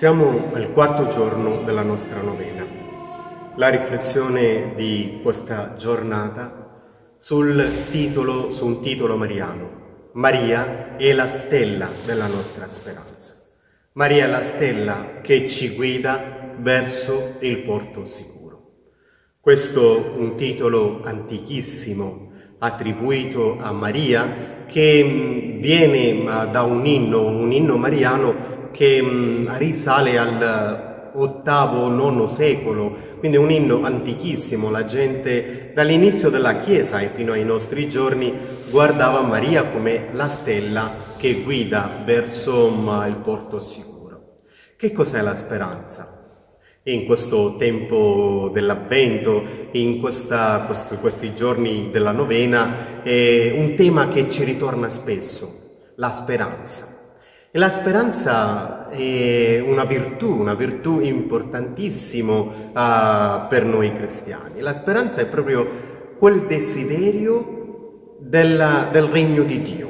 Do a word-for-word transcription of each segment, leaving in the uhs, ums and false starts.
Siamo al quarto giorno della nostra novena. La riflessione di questa giornata sul titolo, su un titolo mariano. Maria è la stella della nostra speranza. Maria è la stella che ci guida verso il porto sicuro. Questo è un titolo antichissimo attribuito a Maria che viene da un inno, un inno mariano che risale al ottavo nono secolo, quindi un inno antichissimo. La gente dall'inizio della Chiesa e fino ai nostri giorni guardava Maria come la stella che guida verso il porto sicuro. Che cos'è la speranza? In questo tempo dell'Avvento, in questa, questo, questi giorni della novena, è un tema che ci ritorna spesso, la speranza. E la speranza è una virtù, una virtù importantissima uh, per noi cristiani. La speranza è proprio quel desiderio della, del regno di Dio.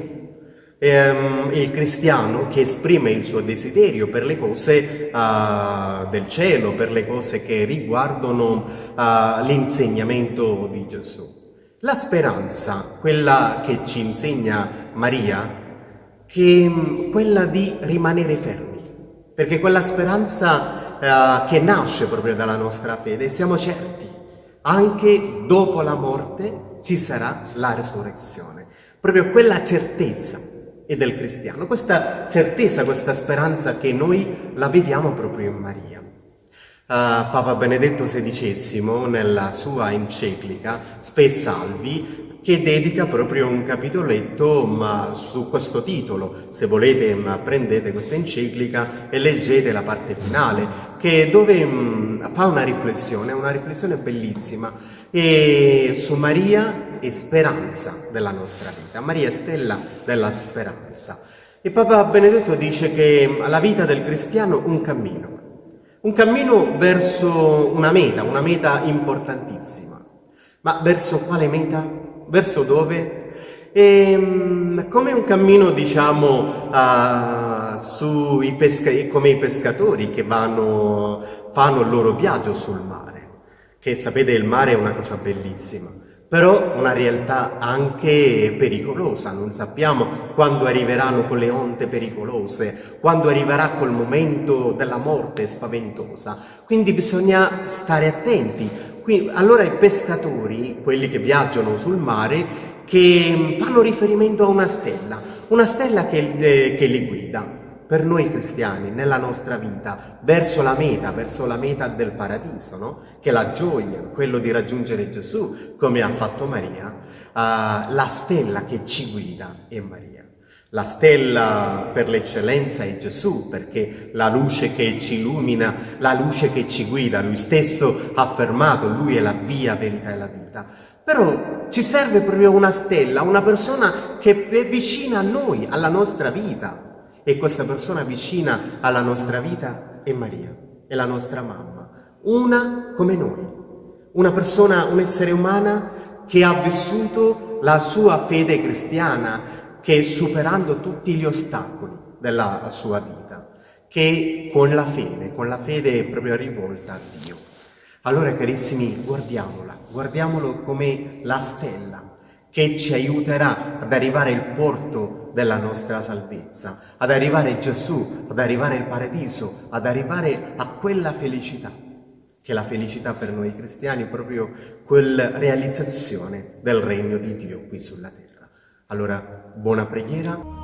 È um, il cristiano che esprime il suo desiderio per le cose uh, del cielo, per le cose che riguardano uh, l'insegnamento di Gesù. La speranza, quella che ci insegna Maria, che è quella di rimanere fermi, perché quella speranza uh, che nasce proprio dalla nostra fede, siamo certi, anche dopo la morte ci sarà la resurrezione. Proprio quella certezza è del cristiano, questa certezza, questa speranza che noi la vediamo proprio in Maria. Uh, Papa Benedetto sedicesimo, nella sua enciclica Spe Salvi, che dedica proprio un capitoletto ma, su questo titolo. Se volete ma, prendete questa enciclica e leggete la parte finale, che dove mh, fa una riflessione, una riflessione bellissima, e su Maria e speranza della nostra vita. Maria è stella della speranza. E Papa Benedetto dice che la vita del cristiano è un cammino, un cammino verso una meta, una meta importantissima. Ma verso quale meta? Verso dove? E, come un cammino, diciamo, uh, sui pesca come i pescatori che vanno, fanno il loro viaggio sul mare, che sapete il mare è una cosa bellissima, però una realtà anche pericolosa. Non sappiamo quando arriveranno quelle onde pericolose, quando arriverà quel momento della morte spaventosa, quindi bisogna stare attenti. Quindi, allora i pescatori, quelli che viaggiano sul mare, che fanno riferimento a una stella, una stella che, eh, che li guida. Per noi cristiani, nella nostra vita, verso la meta, verso la meta del paradiso, no? Che è la gioia, quello di raggiungere Gesù, come ha fatto Maria, uh, la stella che ci guida è Maria. La stella per l'eccellenza è Gesù, perché la luce che ci illumina, la luce che ci guida, lui stesso ha affermato, lui è la via, verità e la vita. Però ci serve proprio una stella, una persona che è vicina a noi, alla nostra vita. E questa persona vicina alla nostra vita è Maria, è la nostra mamma, una come noi, una persona, un essere umano che ha vissuto la sua fede cristiana, che superando tutti gli ostacoli della sua vita, che con la fede, con la fede è proprio rivolta a Dio. Allora carissimi, guardiamola, guardiamolo come la stella che ci aiuterà ad arrivare al porto della nostra salvezza, ad arrivare a Gesù, ad arrivare al paradiso, ad arrivare a quella felicità, che è la felicità per noi cristiani, proprio quella realizzazione del regno di Dio qui sulla terra. Allora, buona preghiera.